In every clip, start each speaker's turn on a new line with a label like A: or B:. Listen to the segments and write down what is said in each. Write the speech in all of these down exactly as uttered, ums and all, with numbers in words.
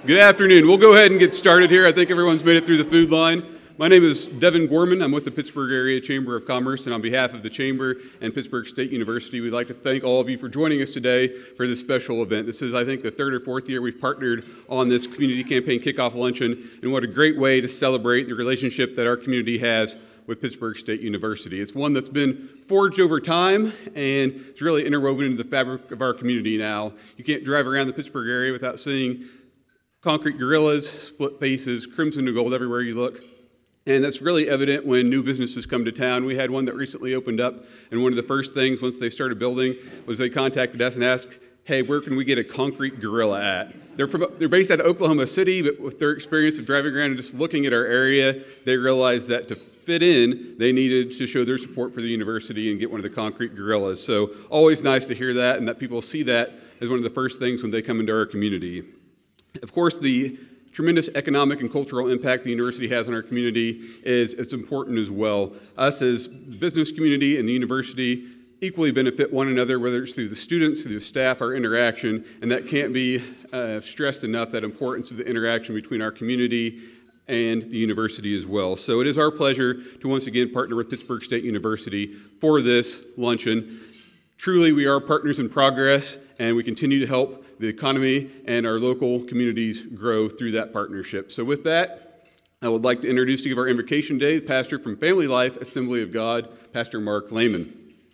A: Good afternoon. We'll go ahead and get started here. I think everyone's made it through the food line. My name is Devin Gorman. I'm with the Pittsburgh Area Chamber of Commerce, and on behalf of the Chamber and Pittsburgh State University, we'd like to thank all of you for joining us today for this special event. This is, I think, the third or fourth year we've partnered on this community campaign kickoff luncheon, and what a great way to celebrate the relationship that our community has with Pittsburgh State University. It's one that's been forged over time, and it's really interwoven into the fabric of our community now. You can't drive around the Pittsburgh area without seeing concrete gorillas, split faces, crimson and gold everywhere you look. And that's really evident when new businesses come to town. We had one that recently opened up, and one of the first things once they started building was they contacted us and asked, hey, where can we get a concrete gorilla at? They're, from, they're based out of Oklahoma City, but with their experience of driving around and just looking at our area, they realized that to fit in, they needed to show their support for the university and get one of the concrete gorillas. So always nice to hear that, and that people see that as one of the first things when they come into our community. Of course, the tremendous economic and cultural impact the university has on our community is it's important as well. Us as business community and the university equally benefit one another, whether it's through the students, through the staff, our interaction, and that can't be uh, stressed enough, that importance of the interaction between our community and the university as well. So it is our pleasure to once again partner with Pittsburgh State University for this luncheon. Truly, we are partners in progress, and we continue to help the economy and our local communities grow through that partnership. So with that, I would like to introduce to give our invocation today, the pastor from Family Life Assembly of God, Pastor Mark Lehman.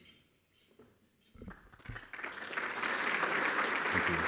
B: Thank you.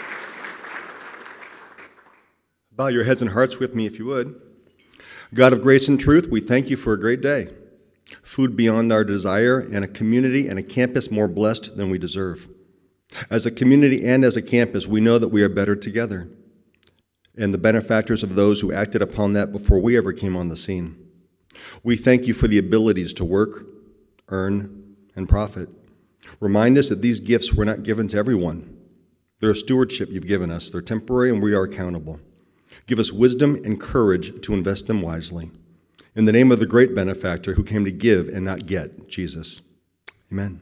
B: Bow your heads and hearts with me if you would. God of grace and truth, we thank you for a great day. Food beyond our desire, and a community and a campus more blessed than we deserve. As a community and as a campus, we know that we are better together, and the benefactors of those who acted upon that before we ever came on the scene. We thank you for the abilities to work, earn, and profit. Remind us that these gifts were not given to everyone. They're a stewardship you've given us. They're temporary, and we are accountable. Give us wisdom and courage to invest them wisely. In the name of the great benefactor who came to give and not get, Jesus. Amen.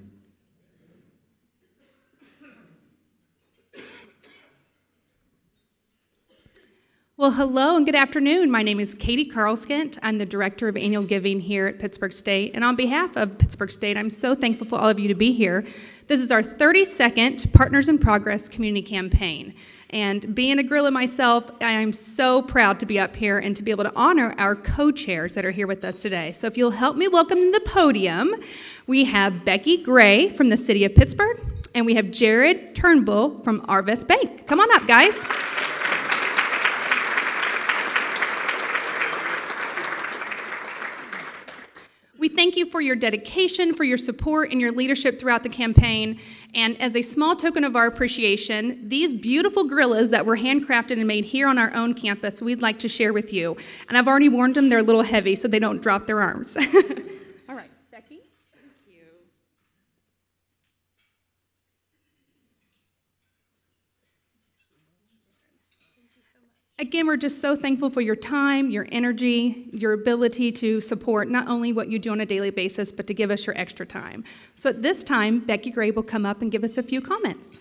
C: Well, hello and good afternoon. My name is Katie Carlskent. I'm the Director of Annual Giving here at Pittsburgh State. And on behalf of Pittsburgh State, I'm so thankful for all of you to be here. This is our thirty-second Partners in Progress community campaign. And being a gorilla myself, I am so proud to be up here and to be able to honor our co-chairs that are here with us today. So if you'll help me welcome to the podium, we have Becky Gray from the City of Pittsburgh, and we have Jared Turnbull from Arvest Bank. Come on up, guys. We thank you for your dedication, for your support, and your leadership throughout the campaign. And as a small token of our appreciation, these beautiful gorillas that were handcrafted and made here on our own campus, we'd like to share with you. And I've already warned them they're a little heavy, so they don't drop their arms. All right, Becky. Thank you. Again, we're just so thankful for your time, your energy, your ability to support not only what you do on a daily basis, but to give us your extra time. So at this time, Becky Gray will come up and give us a few comments.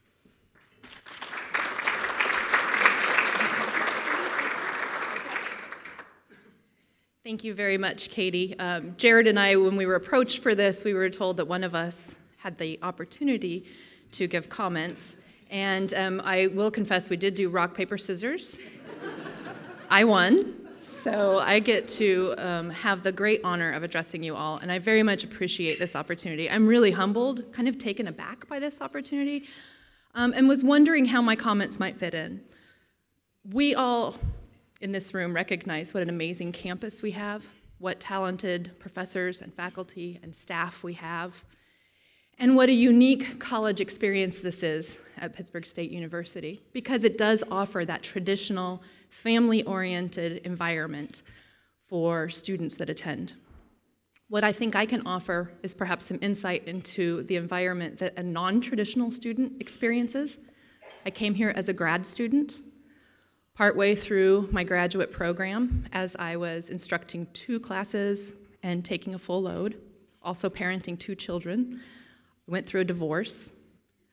D: Thank you very much, Katie. Um, Jared and I, when we were approached for this, we were told that one of us had the opportunity to give comments. And um, I will confess, we did do rock, paper, scissors. I won, so I get to um, have the great honor of addressing you all, and I very much appreciate this opportunity. I'm really humbled, kind of taken aback by this opportunity, um, and was wondering how my comments might fit in. We all in this room recognize what an amazing campus we have, what talented professors and faculty and staff we have, and what a unique college experience this is at Pittsburgh State University, because it does offer that traditional, family-oriented environment for students that attend. What I think I can offer is perhaps some insight into the environment that a non-traditional student experiences. I came here as a grad student, partway through my graduate program, as I was instructing two classes and taking a full load, also parenting two children. I went through a divorce.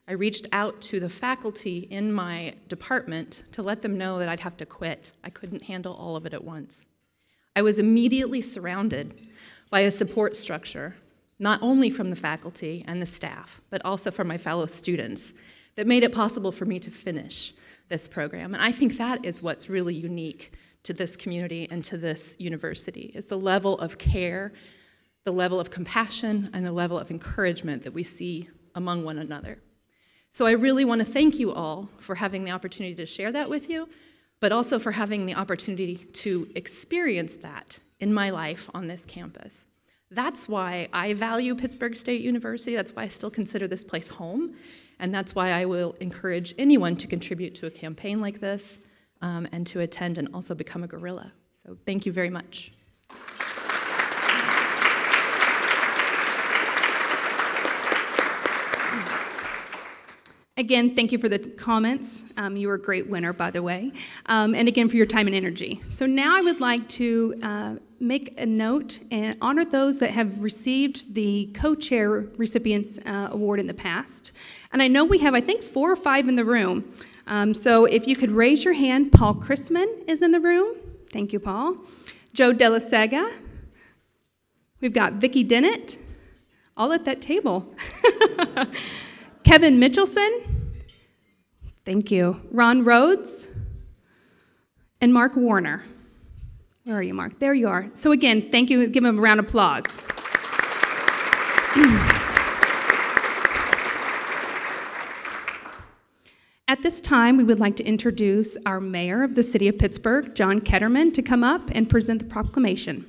D: I reached out to the faculty in my department to let them know that I'd have to quit. I couldn't handle all of it at once. I was immediately surrounded by a support structure, not only from the faculty and the staff, but also from my fellow students, that made it possible for me to finish this program. And I think that is what's really unique to this community and to this university, is the level of care, the level of compassion, and the level of encouragement that we see among one another. So I really want to thank you all for having the opportunity to share that with you, but also for having the opportunity to experience that in my life on this campus. That's why I value Pittsburg State University. That's why I still consider this place home. And that's why I will encourage anyone to contribute to a campaign like this um, and to attend and also become a guerrilla. So thank you very much.
C: Again, thank you for the comments. Um, you were a great winner, by the way. Um, and again, for your time and energy. So now I would like to uh, make a note and honor those that have received the co-chair recipients uh, award in the past. And I know we have, I think, four or five in the room. Um, so if you could raise your hand, Paul Chrisman is in the room. Thank you, Paul. Joe Delasega. We've got Vicki Dennett, all at that table. Kevin Mitchelson, thank you. Ron Rhodes, and Mark Warner. Where are you, Mark? There you are. So again, thank you. Give him a round of applause. At this time, we would like to introduce our mayor of the city of Pittsburgh, John Ketterman, to come up and present the proclamation.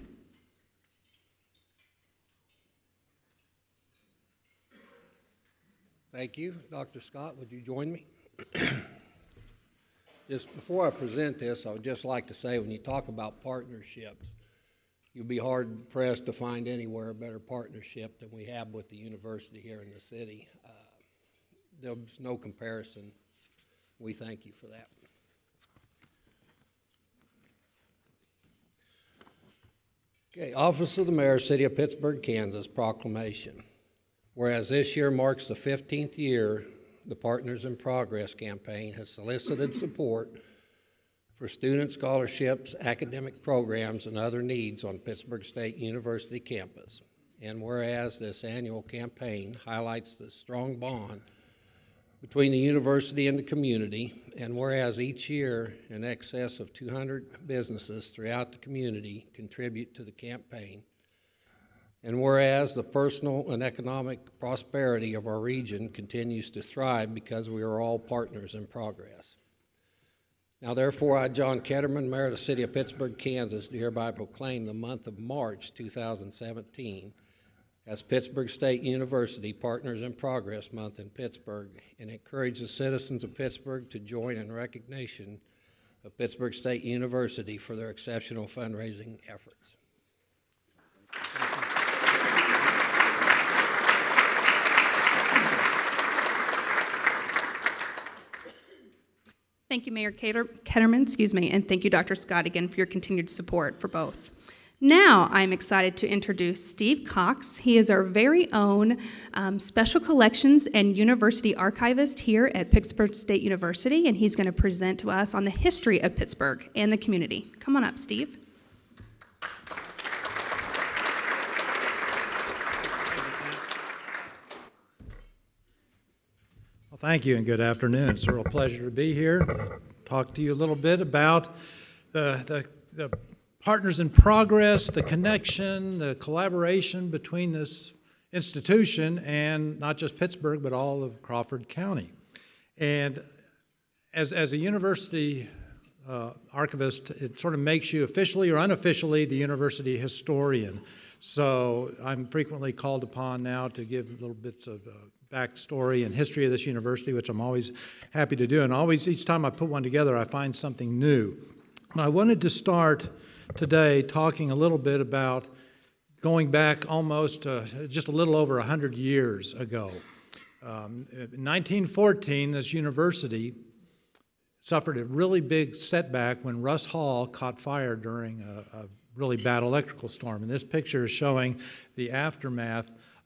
E: Thank you. Doctor Scott, would you join me? Just before I present this, I would just like to say, when you talk about partnerships, you'll be hard-pressed to find anywhere a better partnership than we have with the university here in the city. Uh, there's no comparison. We thank you for that. Okay, Office of the Mayor, City of Pittsburgh, Kansas, proclamation. Whereas this year marks the fifteenth year, the Partners in Progress campaign has solicited support for student scholarships, academic programs, and other needs on Pittsburgh State University campus. And whereas this annual campaign highlights the strong bond between the university and the community, and whereas each year in excess of two hundred businesses throughout the community contribute to the campaign, and whereas the personal and economic prosperity of our region continues to thrive because we are all partners in progress. Now therefore, I, John Ketterman, Mayor of the City of Pittsburgh, Kansas, do hereby proclaim the month of March two thousand seventeen as Pittsburgh State University Partners in Progress Month in Pittsburgh, and encourage the citizens of Pittsburgh to join in recognition of Pittsburgh State University for their exceptional fundraising efforts.
C: Thank you, Mayor Ketterman, excuse me, and thank you, Doctor Scott, again for your continued support for both. Now, I'm excited to introduce Steve Cox. He is our very own um, Special Collections and University Archivist here at Pittsburgh State University, and he's going to present to us on the history of Pittsburgh and the community. Come on up, Steve.
F: Well, thank you and good afternoon. It's a real pleasure to be here. Talk to you a little bit about the, the, the Partners in Progress, the connection, the collaboration between this institution and not just Pittsburgh, but all of Crawford County. And as, as a university uh, archivist, it sort of makes you officially or unofficially the university historian. So I'm frequently called upon now to give little bits of uh, backstory and history of this university, which I'm always happy to do. And always, each time I put one together, I find something new. And I wanted to start today talking a little bit about going back almost uh, just a little over one hundred years ago. Um, in nineteen fourteen, this university suffered a really big setback when Russ Hall caught fire during a, a really bad electrical storm. And this picture is showing the aftermath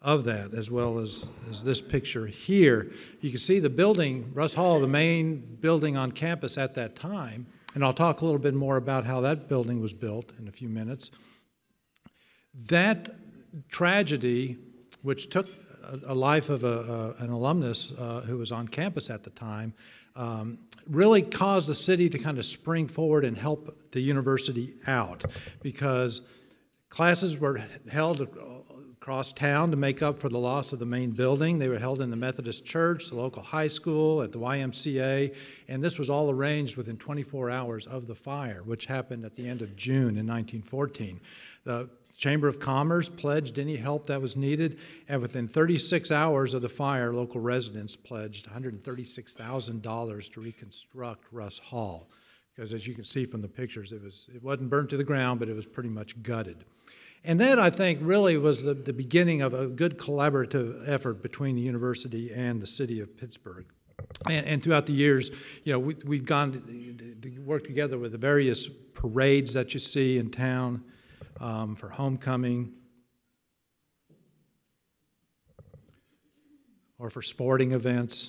F: of that, as well as, as this picture here. You can see the building, Russ Hall, the main building on campus at that time, and I'll talk a little bit more about how that building was built in a few minutes. That tragedy, which took a, a life of a, a, an alumnus uh, who was on campus at the time, um, really caused the city to kind of spring forward and help the university out, because classes were held across town to make up for the loss of the main building. They were held in the Methodist Church, the local high school, at the Y M C A, and this was all arranged within twenty-four hours of the fire, which happened at the end of June in nineteen fourteen. The Chamber of Commerce pledged any help that was needed, and within thirty-six hours of the fire, local residents pledged one hundred thirty-six thousand dollars to reconstruct Russ Hall, because as you can see from the pictures, it, was, it wasn't burnt to the ground, but it was pretty much gutted. And that, I think, really was the, the beginning of a good collaborative effort between the university and the city of Pittsburgh. And, and throughout the years, you know, we, we've gone to, to work together with the various parades that you see in town, um, for homecoming, or for sporting events.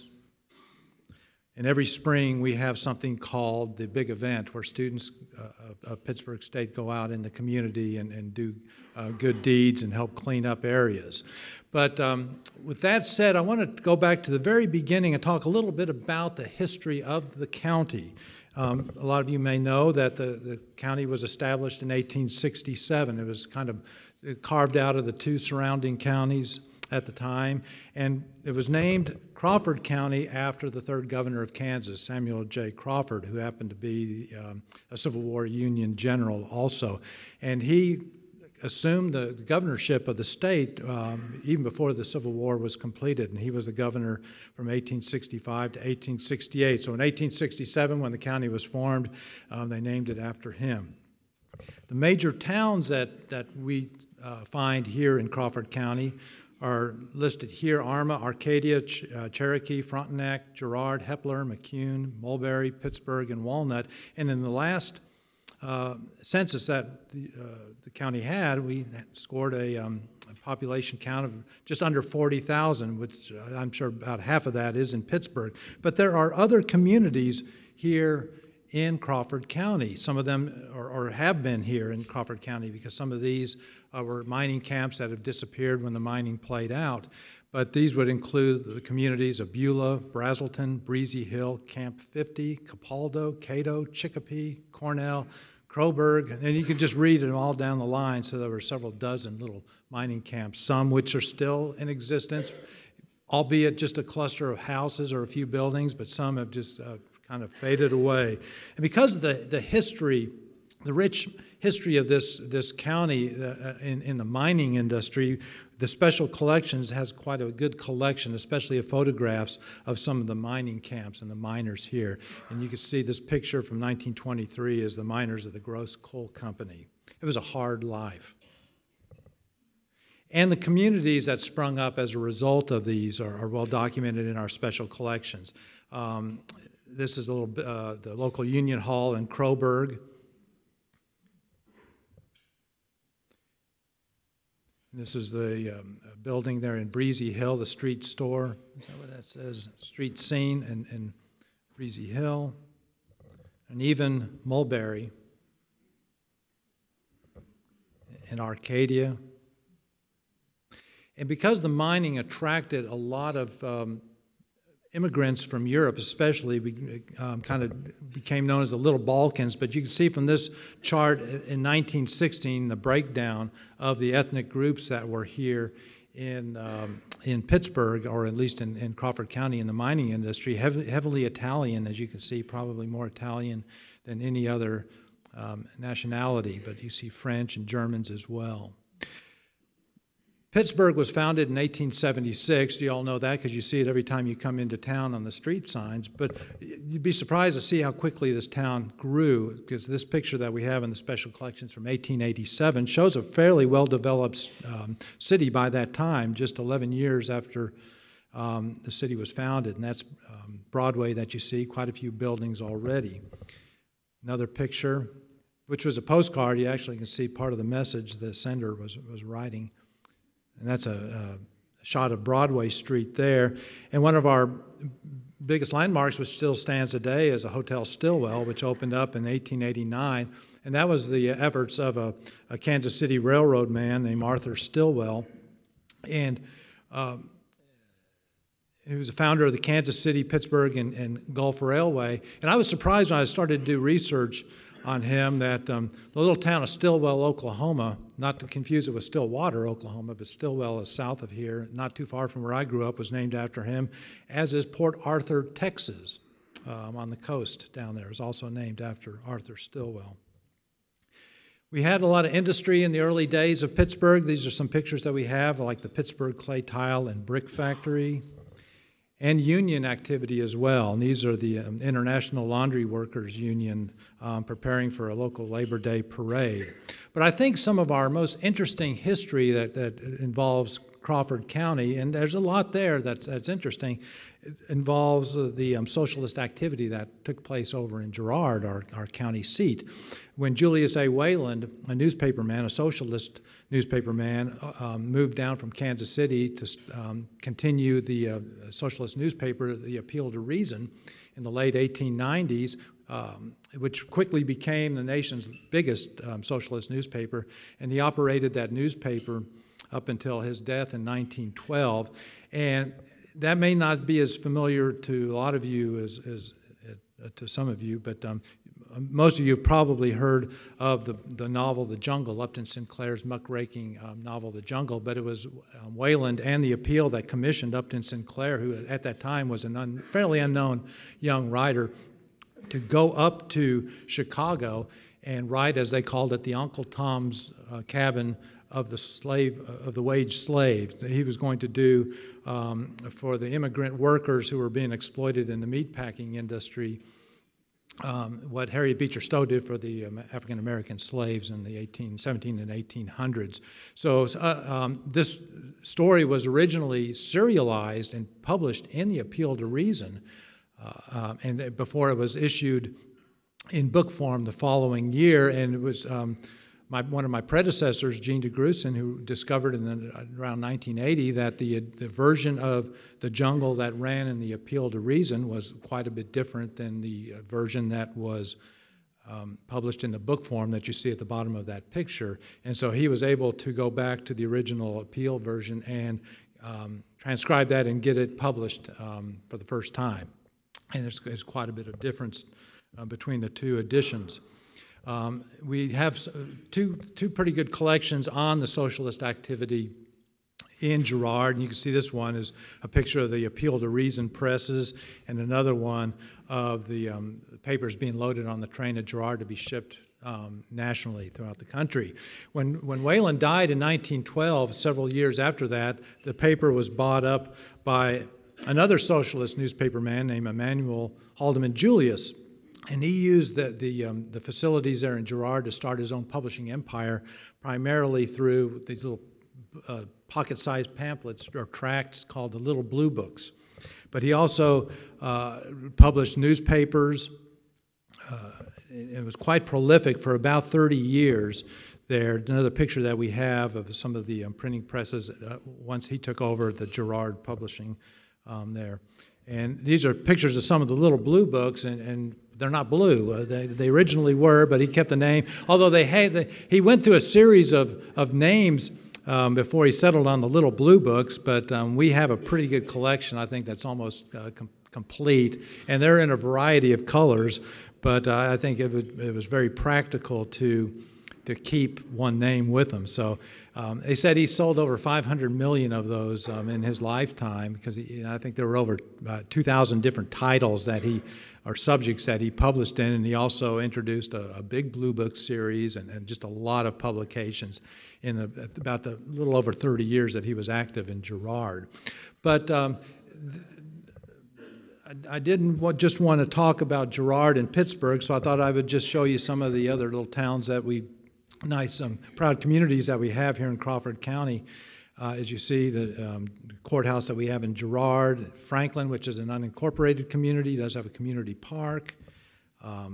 F: And every spring we have something called the Big Event, where students uh, of Pittsburgh State go out in the community and, and do uh, good deeds and help clean up areas. But um, with that said, I want to go back to the very beginning and talk a little bit about the history of the county. Um, a lot of you may know that the, the county was established in eighteen sixty-seven. It was kind of carved out of the two surrounding counties at the time, and it was named Crawford County after the third governor of Kansas, Samuel J. Crawford, who happened to be um, a Civil War Union general also. And he assumed the governorship of the state um, even before the Civil War was completed, and he was the governor from eighteen sixty-five to eighteen sixty-eight. So in eighteen sixty-seven, when the county was formed, um, they named it after him. The major towns that, that we uh, find here in Crawford County are listed here: Arma, Arcadia, Ch uh, Cherokee, Frontenac, Girard, Hepler, McCune, Mulberry, Pittsburgh, and Walnut. And in the last uh, census that the, uh, the county had, we scored a, um, a population count of just under forty thousand, which I'm sure about half of that is in Pittsburgh. But there are other communities here in Crawford County. Some of them or, or have been here in Crawford County, because some of these uh, were mining camps that have disappeared when the mining played out. But these would include the communities of Beulah, Brazelton, Breezy Hill, Camp fifty, Capaldo, Cato, Chicopee, Cornell, Croburg, and you can just read them all down the line. So there were several dozen little mining camps, some which are still in existence, albeit just a cluster of houses or a few buildings, but some have just uh, kind of faded away. And because of the, the history, the rich history of this, this county uh, in, in the mining industry, the Special Collections has quite a good collection, especially of photographs of some of the mining camps and the miners here. And you can see this picture from nineteen twenty-three is the miners of the Gross Coal Company. It was a hard life. And the communities that sprung up as a result of these are, are well documented in our Special Collections. Um, This is a little uh, the local Union Hall in Croburg. And this is the um, building there in Breezy Hill, the street store. Is that what that says? Street scene in, in Breezy Hill. And even Mulberry in Arcadia. And because the mining attracted a lot of um, immigrants from Europe, especially, um, kind of became known as the Little Balkans. But you can see from this chart in nineteen sixteen the breakdown of the ethnic groups that were here in um, in Pittsburgh, or at least in, in Crawford County in the mining industry. Heavily, heavily Italian, as you can see, probably more Italian than any other um, nationality. But you see French and Germans as well. Pittsburgh was founded in eighteen seventy-six. You all know that because you see it every time you come into town on the street signs. But you'd be surprised to see how quickly this town grew, because this picture that we have in the Special Collections from eighteen eighty-seven shows a fairly well-developed um, city by that time, just eleven years after um, the city was founded. And that's um, Broadway that you see, quite a few buildings already. Another picture, which was a postcard. You actually can see part of the message the sender was, was writing. And that's a, shot of Broadway Street there. And one of our biggest landmarks, which still stands today, is a Hotel Stillwell, which opened up in eighteen eighty-nine. And that was the efforts of a, a Kansas City Railroad man named Arthur Stillwell. And um, he was the founder of the Kansas City, Pittsburgh, and, and Gulf Railway. And I was surprised when I started to do research on him that um, the little town of Stillwell, Oklahoma, not to confuse it with Stillwater, Oklahoma, but Stillwell is south of here, not too far from where I grew up, was named after him, as is Port Arthur, Texas, um, on the coast down there, is also named after Arthur Stillwell. We had a lot of industry in the early days of Pittsburgh. These are some pictures that we have, like the Pittsburgh Clay Tile and Brick Factory, and union activity as well. And these are the um, International Laundry Workers Union um, preparing for a local Labor Day parade. But I think some of our most interesting history that, that involves Crawford County, and there's a lot there that's, that's interesting, it involves uh, the um, socialist activity that took place over in Girard, our, our county seat. When Julius A. Wayland, a newspaper man, a socialist newspaper man, um, moved down from Kansas City to um, continue the uh, socialist newspaper, The Appeal to Reason, in the late eighteen nineties, um, which quickly became the nation's biggest um, socialist newspaper. And he operated that newspaper up until his death in nineteen twelve. And that may not be as familiar to a lot of you as, as uh, to some of you, but um, most of you have probably heard of the, the novel The Jungle, Upton Sinclair's muckraking um, novel The Jungle, but it was um, Wayland and The Appeal that commissioned Upton Sinclair, who at that time was a un, fairly unknown young writer, to go up to Chicago and write, as they called it, the Uncle Tom's uh, Cabin of the slave, of the wage slave. He was going to do um, for the immigrant workers who were being exploited in the meatpacking industry, Um, what Harriet Beecher Stowe did for the um, African-American slaves in the eighteen, seventeen and eighteen hundreds. So uh, um, this story was originally serialized and published in the Appeal to Reason, uh, uh, and before it was issued in book form the following year. And it was um, my, one of my predecessors, Gene DeGruson, who discovered in the, around nineteen eighty that the, the version of The Jungle that ran in the Appeal to Reason was quite a bit different than the version that was um, published in the book form that you see at the bottom of that picture. And so he was able to go back to the original Appeal version and um, transcribe that and get it published um, for the first time. And there's, there's quite a bit of difference uh, between the two editions. Um, we have two, two pretty good collections on the socialist activity in Girard, and you can see this one is a picture of the Appeal to Reason presses, and another one of the um, papers being loaded on the train at Girard to be shipped um, nationally throughout the country. When, when Wayland died in nineteen twelve, several years after that, the paper was bought up by another socialist newspaper man named Emanuel Haldeman Julius. And he used the, the, um, the facilities there in Girard to start his own publishing empire, primarily through these little uh, pocket-sized pamphlets or tracts called the Little Blue Books. But he also uh, published newspapers. Uh, it was quite prolific for about thirty years there. Another picture that we have of some of the um, printing presses uh, once he took over the Girard Publishing um, there. And these are pictures of some of the Little Blue Books, and, and they're not blue. Uh, they, they originally were, but he kept the name. Although they had, they, he went through a series of, of names um, before he settled on the Little Blue Books, but um, we have a pretty good collection. I think that's almost uh, com complete, and they're in a variety of colors, but uh, I think it, would, it was very practical to to keep one name with them. So um, they said he sold over five hundred million of those um, in his lifetime, because he, you know, I think there were over uh, two thousand different titles that he, or subjects that he published in, and he also introduced a, a big Blue Book series and, and just a lot of publications in the, about the little over thirty years that he was active in Girard. But um, I didn't just want to talk about Girard and Pittsburgh, so I thought I would just show you some of the other little towns that we nice, um, proud communities that we have here in Crawford County. Uh, as you see, the um, courthouse that we have in Girard, Franklin, which is an unincorporated community, does have a community park. Um,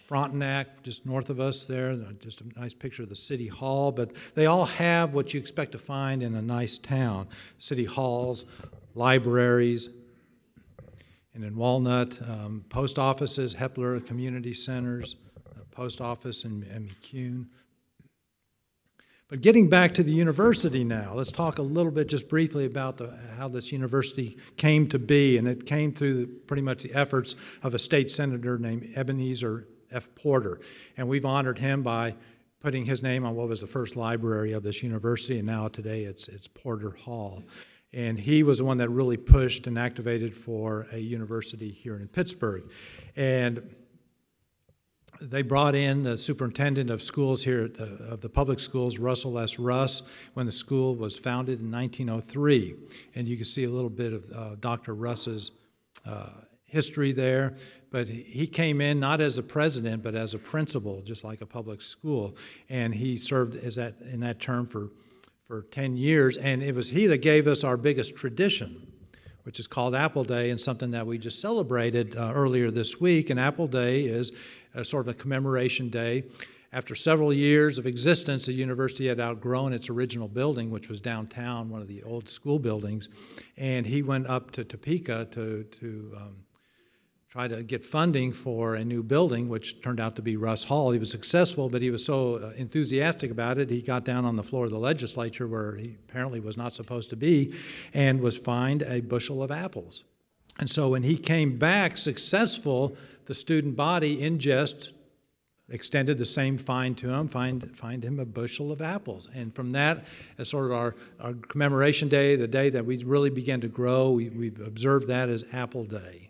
F: Frontenac, just north of us there, just a nice picture of the City Hall, but they all have what you expect to find in a nice town. City halls, libraries, and in Walnut, um, post offices, Hepler Community Centers, uh, post office in, in McCune. But getting back to the university now, let's talk a little bit just briefly about the, how this university came to be, and it came through the, pretty much the efforts of a state senator named Ebenezer F. Porter, and we've honored him by putting his name on what was the first library of this university, and now today it's, it's Porter Hall. And he was the one that really pushed and activated for a university here in Pittsburgh. And they brought in the superintendent of schools here at the, of the public schools, Russell S. Russ, when the school was founded in nineteen oh three. And you can see a little bit of uh, Doctor Russ's uh, history there. But he came in not as a president, but as a principal, just like a public school. And he served as that, in that term for, for ten years. And it was he that gave us our biggest tradition, which is called Apple Day, and something that we just celebrated uh, earlier this week. And Apple Day is a sort of a commemoration day. After several years of existence, the university had outgrown its original building, which was downtown, one of the old school buildings. And he went up to Topeka to, to um, try to get funding for a new building, which turned out to be Russ Hall. He was successful, but he was so uh, enthusiastic about it, he got down on the floor of the legislature, where he apparently was not supposed to be, and was fined a bushel of apples. And so when he came back successful, the student body in jest extended the same fine to him, fined, fined him a bushel of apples. And from that, as sort of our, our commemoration day, the day that we really began to grow, we, we've observed that as Apple Day.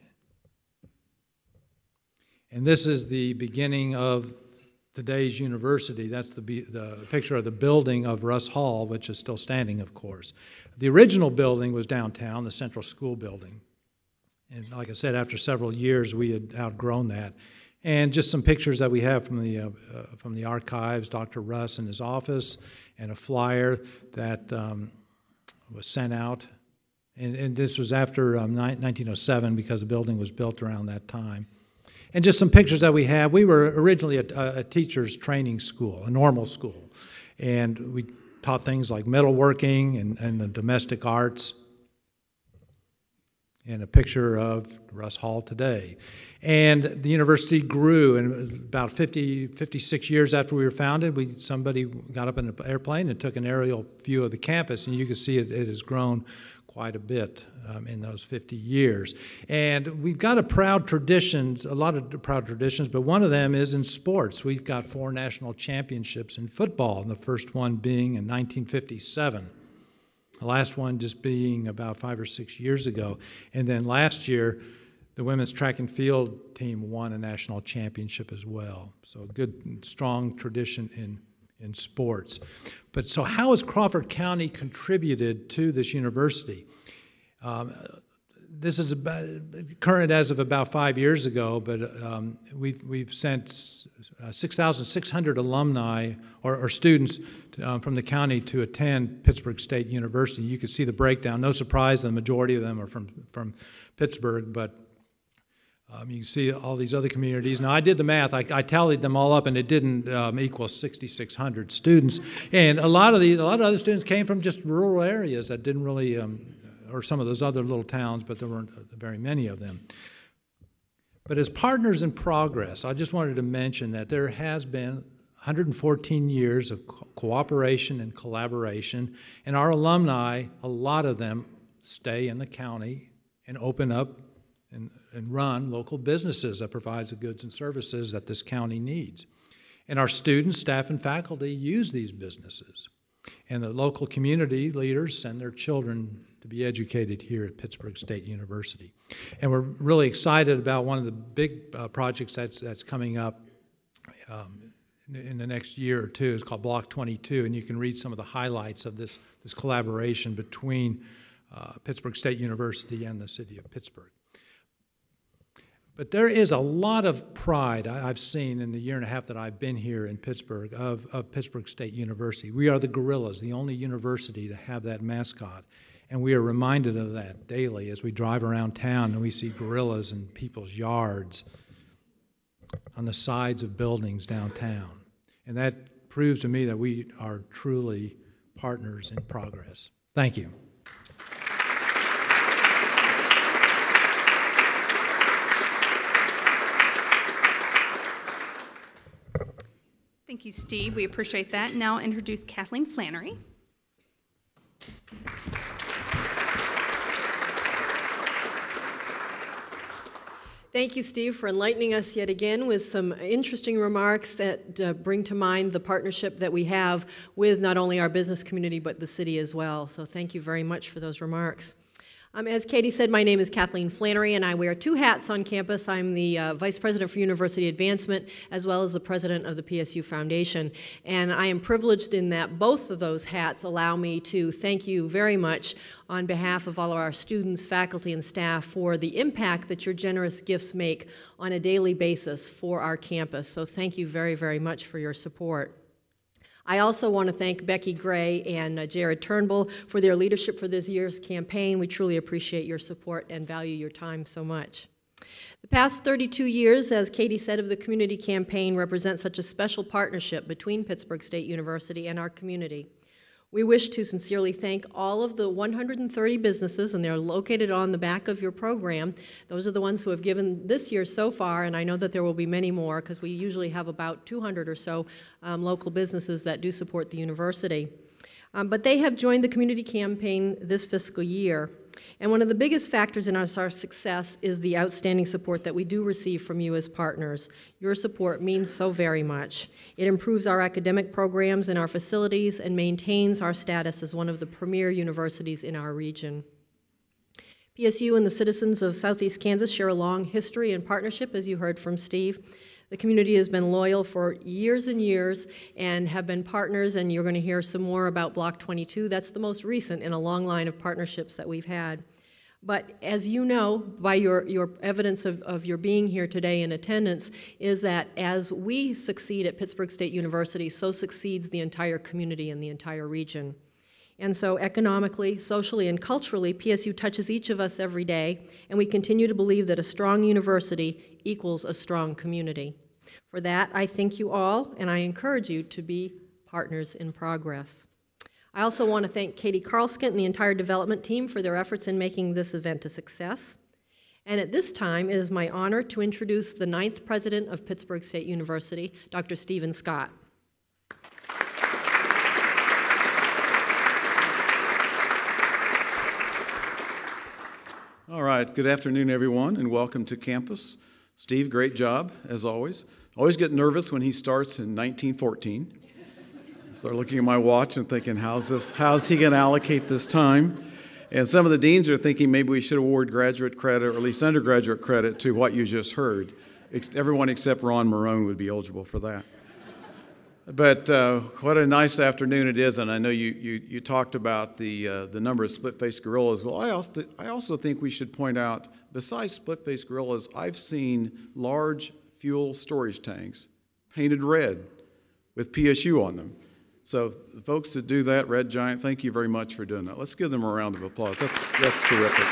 F: And this is the beginning of today's university. That's the, the picture of the building of Russ Hall, which is still standing, of course. The original building was downtown, the Central School Building. And like I said, after several years, we had outgrown that. And just some pictures that we have from the, uh, uh, from the archives, Doctor Russ in his office, and a flyer that um, was sent out. And, and this was after um, nineteen oh seven, because the building was built around that time. And just some pictures that we have. We were originally a, a teacher's training school, a normal school. And we taught things like metalworking and, and the domestic arts. And a picture of Russ Hall today. And the university grew, and about fifty, fifty-six years after we were founded, we, somebody got up in an airplane and took an aerial view of the campus, and you can see it, it has grown quite a bit um, in those fifty years. And we've got a proud traditions, a lot of proud traditions, but one of them is in sports. We've got four national championships in football, and the first one being in nineteen fifty-seven. The last one just being about five or six years ago. And then last year, the women's track and field team won a national championship as well. So a good, strong tradition in, in sports. But so how has Crawford County contributed to this university? Um, this is about, current as of about five years ago, but um, we've, we've sent uh, six thousand six hundred alumni or, or students Um, from the county to attend Pittsburgh State University. You can see the breakdown. No surprise, the majority of them are from, from Pittsburgh, but um, you can see all these other communities. Now, I did the math. I, I tallied them all up, and it didn't um, equal sixty-six hundred students. And a lot of the, a lot of other students came from just rural areas that didn't really, um, or some of those other little towns, but there weren't very many of them. But as partners in progress, I just wanted to mention that there has been one hundred fourteen years of co cooperation and collaboration, and our alumni, a lot of them stay in the county and open up and, and run local businesses that provides the goods and services that this county needs. And our students, staff, and faculty use these businesses. And the local community leaders send their children to be educated here at Pittsburgh State University. And we're really excited about one of the big uh, projects that's, that's coming up um, in the next year or two. It's called Block twenty-two, and you can read some of the highlights of this, this collaboration between uh, Pittsburgh State University and the city of Pittsburgh. But there is a lot of pride I've seen in the year and a half that I've been here in Pittsburgh of, of Pittsburgh State University. We are the Gorillas, the only university to have that mascot. And we are reminded of that daily as we drive around town and we see gorillas in people's yards. on the sides of buildings downtown. And that proves to me that we are truly partners in progress. Thank you.
C: Thank you, Steve. We appreciate that. Now I'll introduce Kathleen Flannery.
G: Thank you, Steve, for enlightening us yet again with some interesting remarks that uh, bring to mind the partnership that we have with not only our business community but the city as well. So thank you very much for those remarks. Um, as Katie said, my name is Kathleen Flannery, and I wear two hats on campus. I'm the uh, Vice President for University Advancement, as well as the President of the P S U Foundation. And I am privileged in that both of those hats allow me to thank you very much on behalf of all of our students, faculty, and staff for the impact that your generous gifts make on a daily basis for our campus. So thank you very, very much for your support. I also want to thank Becky Gray and uh, Jared Turnbull for their leadership for this year's campaign. We truly appreciate your support and value your time so much. The past thirty-two years, as Katie said, of the community campaign represent such a special partnership between Pittsburg State University and our community. We wish to sincerely thank all of the one hundred thirty businesses, and they're located on the back of your program. Those are the ones who have given this year so far, and I know that there will be many more because we usually have about two hundred or so um, local businesses that do support the university. Um, but they have joined the community campaign this fiscal year. And one of the biggest factors in our, our success is the outstanding support that we do receive from you as partners. Your support means so very much. It improves our academic programs and our facilities and maintains our status as one of the premier universities in our region. P S U and the citizens of Southeast Kansas share a long history and partnership, as you heard from Steve. The community has been loyal for years and years and have been partners, and you're going to hear some more about Block twenty-two. That's the most recent in a long line of partnerships that we've had. But as you know, by your, your evidence of, of your being here today in attendance, is that as we succeed at Pittsburg State University, so succeeds the entire community and the entire region. And so economically, socially, and culturally, P S U touches each of us every day, and we continue to believe that a strong university equals a strong community. For that, I thank you all, and I encourage you to be partners in progress. I also want to thank Katie Carlskent and the entire development team for their efforts in making this event a success. And at this time, it is my honor to introduce the ninth president of Pittsburg State University, Doctor Stephen Scott.
H: All right, good afternoon, everyone, and welcome to campus. Steve, great job, as always. Always get nervous when he starts in nineteen fourteen. Start looking at my watch and thinking, how's this, how's he going to allocate this time? And some of the deans are thinking maybe we should award graduate credit, or at least undergraduate credit, to what you just heard. Everyone except Ron Marone would be eligible for that. But uh, what a nice afternoon it is, and I know you, you, you talked about the, uh, the number of split-faced gorillas. Well, I also, th I also think we should point out, besides split-faced gorillas, I've seen large fuel storage tanks painted red with P S U on them. So the folks that do that, Red Giant, thank you very much for doing that. Let's give them a round of applause. That's, that's terrific.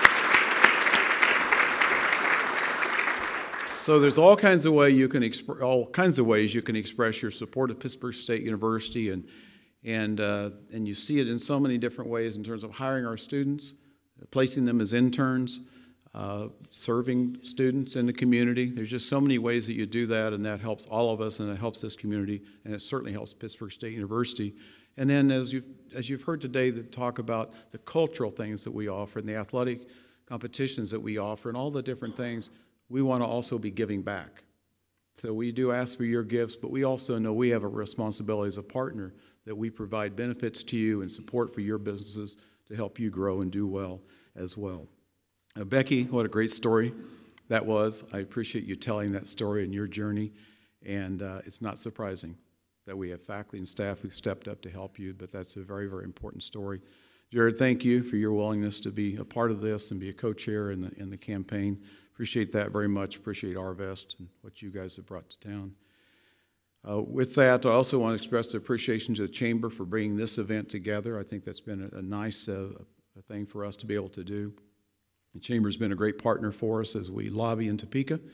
H: So there's all kinds of way you can exp all kinds of ways you can express your support of Pittsburg State University, and and uh, and you see it in so many different ways in terms of hiring our students, placing them as interns, uh, serving students in the community. There's just so many ways that you do that, and that helps all of us, and it helps this community, and it certainly helps Pittsburg State University. And then as you've as you've heard today, the talk about the cultural things that we offer, and the athletic competitions that we offer, and all the different things. We want to also be giving back. So we do ask for your gifts, but we also know we have a responsibility as a partner that we provide benefits to you and support for your businesses to help you grow and do well as well. Uh, Becky, what a great story that was. I appreciate you telling that story and your journey, and uh, it's not surprising that we have faculty and staff who've stepped up to help you, but that's a very, very important story. Jared, thank you for your willingness to be a part of this and be a co-chair in the, in the campaign. Appreciate that very much. Appreciate Arvest and what you guys have brought to town. Uh, with that, I also want to express the appreciation to the Chamber for bringing this event together. I think that's been a, a nice uh, a thing for us to be able to do. The Chamber has been a great partner for us as we lobby in Topeka.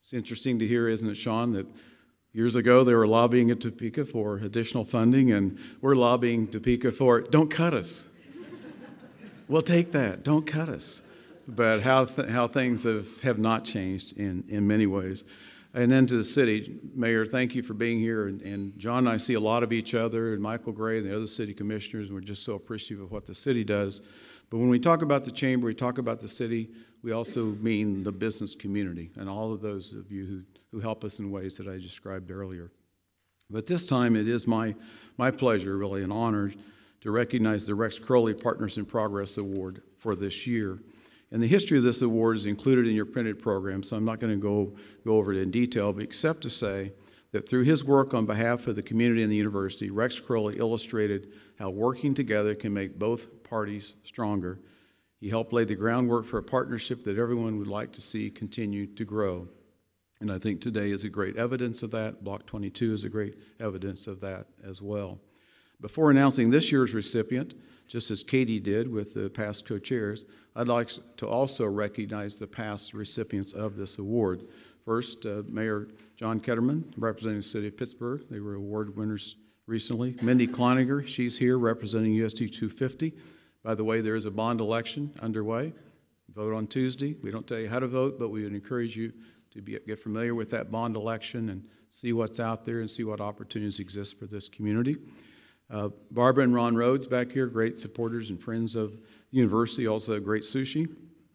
H: It's interesting to hear, isn't it, Sean, that years ago they were lobbying at Topeka for additional funding, and we're lobbying Topeka for, don't cut us. We'll take that, don't cut us. But how, th how things have, have not changed in, in many ways. And then to the city, Mayor, thank you for being here. And, and John and I see a lot of each other, and Michael Gray and the other city commissioners, and we're just so appreciative of what the city does. But when we talk about the chamber, we talk about the city, we also mean the business community and all of those of you who, who help us in ways that I described earlier. But this time it is my, my pleasure, really an honor, to recognize the Rex Crowley Partners in Progress Award for this year. And the history of this award is included in your printed program, so I'm not going to go, go over it in detail, but except to say that through his work on behalf of the community and the university, Rex Crowley illustrated how working together can make both parties stronger. He helped lay the groundwork for a partnership that everyone would like to see continue to grow. And I think today is a great evidence of that. Block twenty-two is a great evidence of that as well. Before announcing this year's recipient, just as Katie did with the past co-chairs, I'd like to also recognize the past recipients of this award. First, uh, Mayor John Ketterman, representing the city of Pittsburgh. They were award winners recently. Mindy Cloninger, she's here representing U S D two fifty. By the way, there is a bond election underway. Vote on Tuesday. We don't tell you how to vote, but we would encourage you to be, get familiar with that bond election and see what's out there and see what opportunities exist for this community. Uh, Barbara and Ron Rhodes back here, great supporters and friends of the university, also great sushi.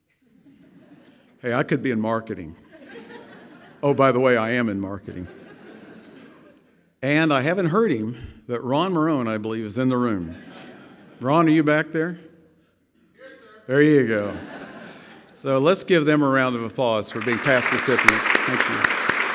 H: Hey, I could be in marketing. Oh, by the way, I am in marketing. And I haven't heard him, but Ron Marone, I believe, is in the room. Ron, are you back there? Yes, sir. There you go. So let's give them a round of applause for being past recipients. Thank you.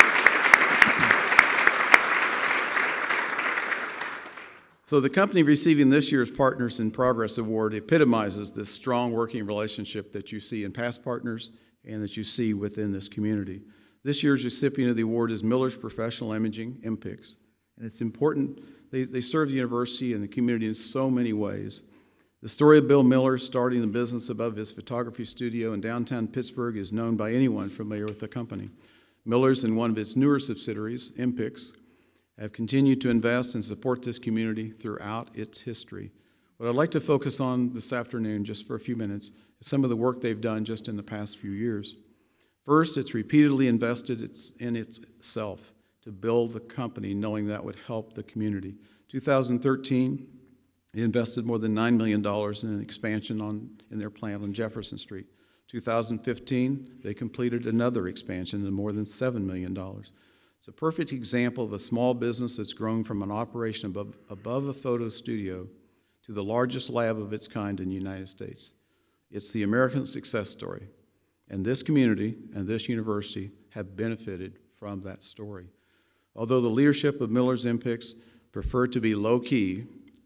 H: So the company receiving this year's Partners in Progress Award epitomizes this strong working relationship that you see in past partners and that you see within this community. This year's recipient of the award is Miller's Professional Imaging, M P I Cs. And it's important, they, they serve the university and the community in so many ways. The story of Bill Miller starting the business above his photography studio in downtown Pittsburgh is known by anyone familiar with the company. Miller's and one of its newer subsidiaries, M P I Cs, have continued to invest and support this community throughout its history. What I'd like to focus on this afternoon, just for a few minutes, is some of the work they've done just in the past few years. First, it's repeatedly invested in itself to build the company, knowing that would help the community. two thousand thirteen, it invested more than nine million dollars in an expansion on, in their plant on Jefferson Street. two thousand fifteen, they completed another expansion of more than seven million dollars. It's a perfect example of a small business that's grown from an operation above, above a photo studio to the largest lab of its kind in the United States. It's the American success story. And this community and this university have benefited from that story. Although the leadership of Miller's M P I Cs prefer to be low-key,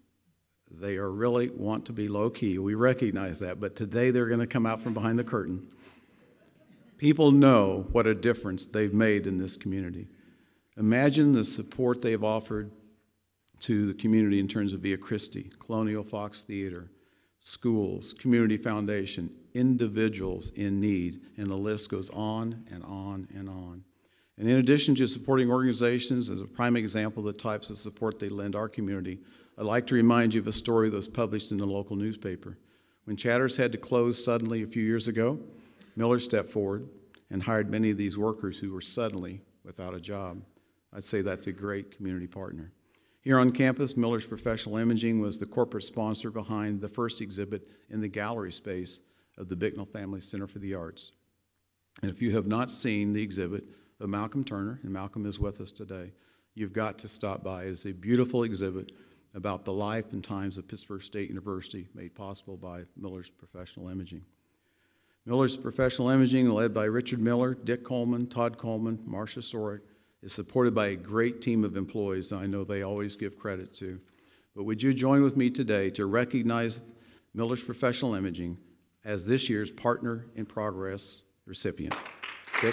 H: they are really want to be low-key. We recognize that, but today they're going to come out from behind the curtain. People know what a difference they've made in this community. Imagine the support they've offered to the community in terms of Via Christi, Colonial Fox Theater, schools, community foundation, individuals in need, and the list goes on and on and on. And in addition to supporting organizations as a prime example of the types of support they lend our community, I'd like to remind you of a story that was published in the local newspaper. When Chatters had to close suddenly a few years ago, Miller stepped forward and hired many of these workers who were suddenly without a job. I'd say that's a great community partner. Here on campus, Miller's Professional Imaging was the corporate sponsor behind the first exhibit in the gallery space of the Bicknell Family Center for the Arts. And if you have not seen the exhibit of Malcolm Turner, and Malcolm is with us today, you've got to stop by. It's a beautiful exhibit about the life and times of Pittsburgh State University made possible by Miller's Professional Imaging. Miller's Professional Imaging, led by Richard Miller, Dick Coleman, Todd Coleman, Marcia Sorick, is supported by a great team of employees that I know they always give credit to. But would you join with me today to recognize Miller's Professional Imaging as this year's Partner in Progress recipient? Dick?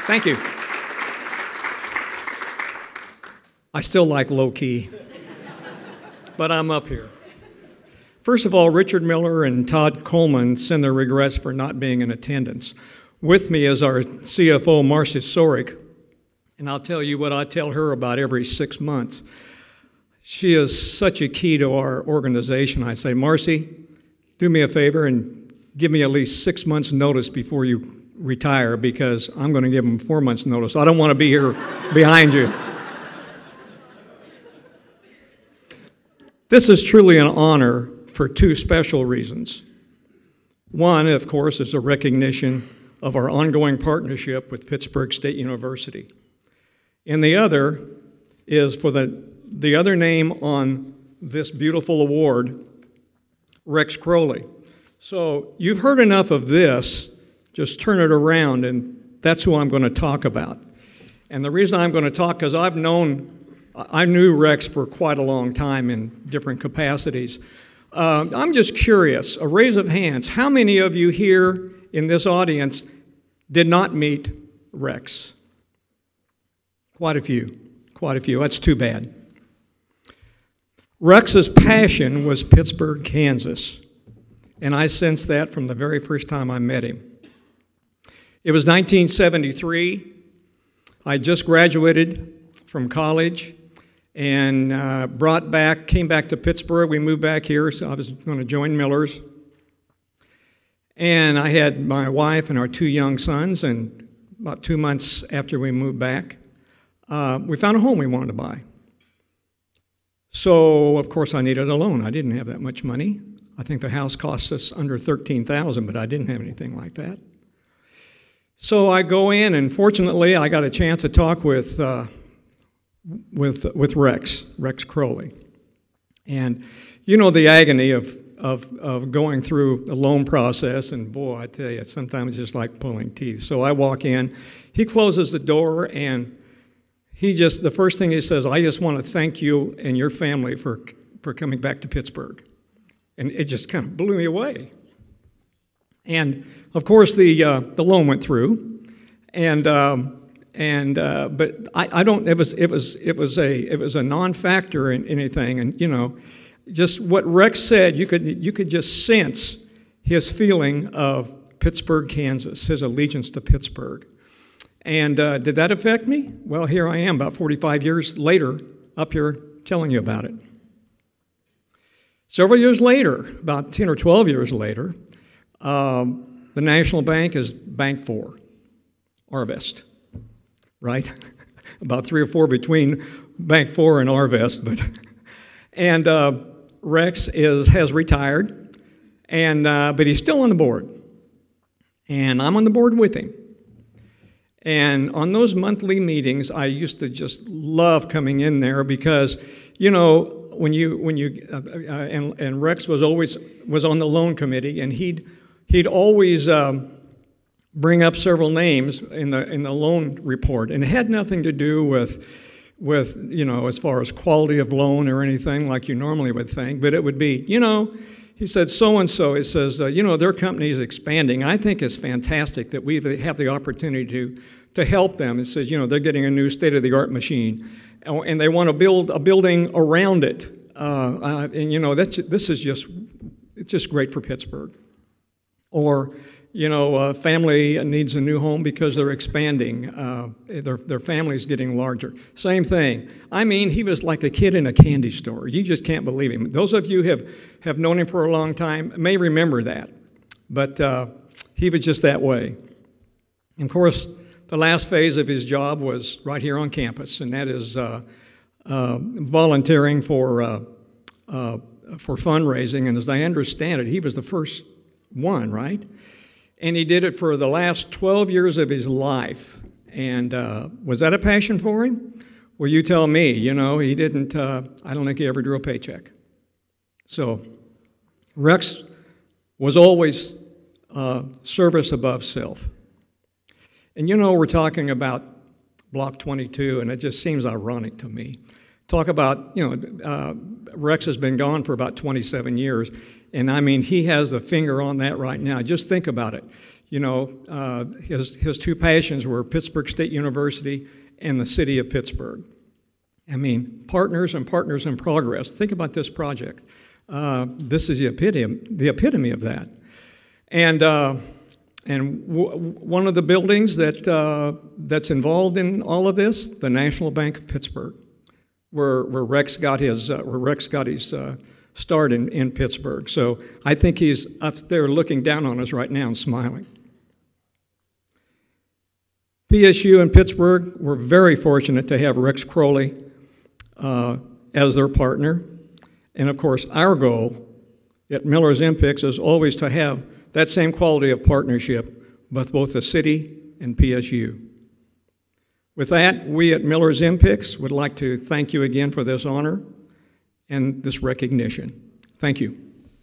I: Thank you. I still like low-key, but I'm up here. First of all, Richard Miller and Todd Coleman send their regrets for not being in attendance. With me is our C F O, Marcia Sorick, and I'll tell you what I tell her about every six months. She is such a key to our organization. I say, Marcy, do me a favor and give me at least six months' notice before you retire, because I'm going to give them four months' notice. I don't want to be here behind you. This is truly an honor for two special reasons. One, of course, is a recognition of our ongoing partnership with Pittsburg State University. And the other is for the, the other name on this beautiful award, Rex Crowley. So you've heard enough of this, just turn it around, and that's who I'm going to talk about. And the reason I'm going to talk, because I've known, I knew Rex for quite a long time in different capacities. Uh, I'm just curious, a raise of hands, how many of you here in this audience did not meet Rex? Quite a few, quite a few. That's too bad. Rex's passion was Pittsburg, Kansas, and I sensed that from the very first time I met him. It was nineteen seventy-three. I just graduated from college and uh, brought back, came back to Pittsburgh. We moved back here, so I was going to join Miller's. And I had my wife and our two young sons, and about two months after we moved back, uh, we found a home we wanted to buy. So, of course, I needed a loan. I didn't have that much money. I think the house cost us under thirteen thousand dollars, but I didn't have anything like that. So I go in, and fortunately, I got a chance to talk with uh, with with Rex, Rex Crowley. And you know the agony of, of, of going through the loan process, and boy, I tell you, sometimes it's just like pulling teeth. So I walk in, he closes the door, and he just, the first thing he says, I just want to thank you and your family for, for coming back to Pittsburgh. And it just kind of blew me away. And of course, the, uh, the loan went through, and um, And uh, but I, I don't. It was it was it was a it was a non-factor in anything. And you know, just what Rex said, you could you could just sense his feeling of Pittsburg, Kansas, his allegiance to Pittsburgh. And uh, did that affect me? Well, here I am, about forty-five years later, up here telling you about it. Several years later, about ten or twelve years later, um, the National Bank is Bank Four, Arvest. Right? About three or four between Bank Four and Arvest, but and uh, Rex is has retired, and uh, but he's still on the board, and I'm on the board with him. And on those monthly meetings, I used to just love coming in there because, you know, when you when you uh, uh, and and Rex was always was on the loan committee, and he'd he'd always. Um, bring up several names in the in the loan report, and it had nothing to do with with you know as far as quality of loan or anything like you normally would think, but it would be you know he said so and so. It says uh, you know their company is expanding. I think it's fantastic that we have the opportunity to to help them. It says you know they're getting a new state of the art machine, and they want to build a building around it. Uh, uh, and you know that's this is just it's just great for Pittsburgh. Or you know, a family needs a new home because they're expanding. Uh, their, their family's getting larger. Same thing. I mean, he was like a kid in a candy store. You just can't believe him. Those of you who have, have known him for a long time may remember that. But uh, he was just that way. And of course, the last phase of his job was right here on campus, and that is uh, uh, volunteering for, uh, uh, for fundraising. And as I understand it, he was the first one, right? And he did it for the last twelve years of his life. And uh, was that a passion for him? Well, you tell me. You know, he didn't, uh, I don't think he ever drew a paycheck. So Rex was always uh, service above self. And you know, we're talking about Block twenty-two, and it just seems ironic to me. Talk about, you know, uh, Rex has been gone for about twenty-seven years. And I mean, he has a finger on that right now. Just think about it. You know, uh, his, his two passions were Pittsburg State University and the city of Pittsburgh. I mean, partners and partners in progress. Think about this project. Uh, this is the epitome, the epitome of that. And, uh, and w one of the buildings that, uh, that's involved in all of this, the National Bank of Pittsburgh, where, where Rex got his, uh, where Rex got his uh, start in, in Pittsburgh. So I think he's up there looking down on us right now and smiling. P S U and Pittsburgh, we're very fortunate to have Rex Crowley uh, as their partner. And of course, our goal at Miller's Impics is always to have that same quality of partnership with both the city and P S U. With that, we at Miller's Impics would like to thank you again for this honor and this recognition. Thank you.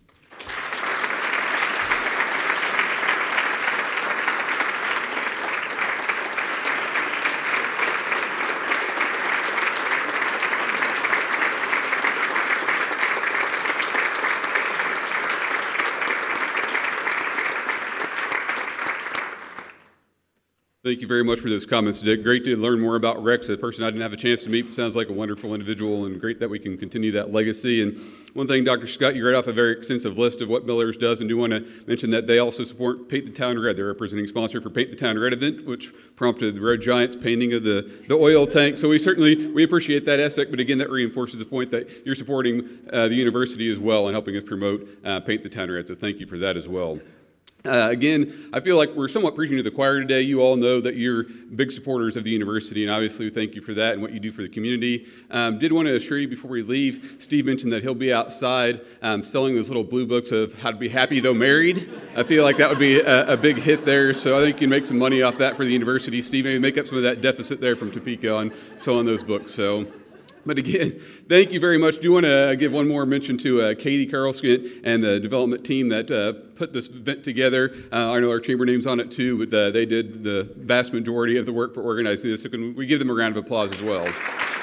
A: Thank you very much for those comments, Dick. Great to learn more about Rex, a person I didn't have a chance to meet, but sounds like a wonderful individual, and great that we can continue that legacy. And one thing, Doctor Scott, you read off a very extensive list of what Miller's does, and do want to mention that they also support Paint the Town Red. They're a representing sponsor for Paint the Town Red event, which prompted the Red Giants painting of the, the oil tank. So we certainly, we appreciate that aspect, but again, that reinforces the point that you're supporting uh, the university as well and helping us promote uh, Paint the Town Red. So thank you for that as well. Uh, again, I feel like we're somewhat preaching to the choir today. You all know that you're big supporters of the university, and obviously we thank you for that and what you do for the community. Um, did want to assure you before we leave, Steve mentioned that he'll be outside um, selling those little blue books of how to be happy though married. I feel like that would be a, a big hit there, so I think you can make some money off that for the university. Steve, maybe make up some of that deficit there from Topeka on selling those books. So. But again, thank you very much. Do want to give one more mention to uh, Katie Carlskent and the development team that uh, put this event together. Uh, I know our chamber name's on it too, but uh, they did the vast majority of the work for organizing this. So can we give them a round of applause as well?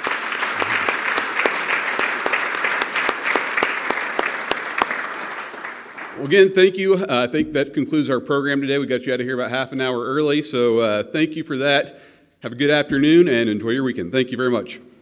A: Well, again, thank you. Uh, I think that concludes our program today. We got you out of here about half an hour early, so uh, thank you for that. Have a good afternoon and enjoy your weekend. Thank you very much.